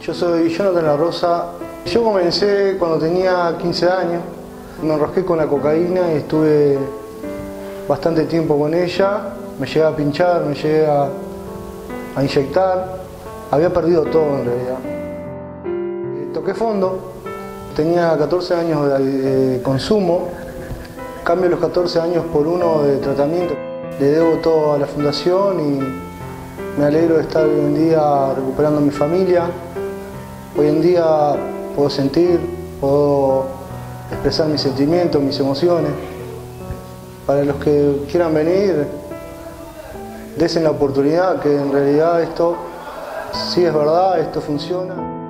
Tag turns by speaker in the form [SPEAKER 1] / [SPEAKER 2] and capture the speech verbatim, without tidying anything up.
[SPEAKER 1] Yo soy Jonathan La Rosa. Yo comencé cuando tenía quince años. Me enrosqué con la cocaína y estuve bastante tiempo con ella. Me llegué a pinchar, me llegué a, a inyectar. Había perdido todo en realidad. Eh, toqué fondo. Tenía catorce años de, de consumo. Cambio los catorce años por uno de tratamiento. Le debo todo a la fundación y me alegro de estar hoy en día recuperando a mi familia. Hoy en día puedo sentir, puedo expresar mis sentimientos, mis emociones. Para los que quieran venir, desen la oportunidad, que en realidad esto sí es verdad, esto funciona.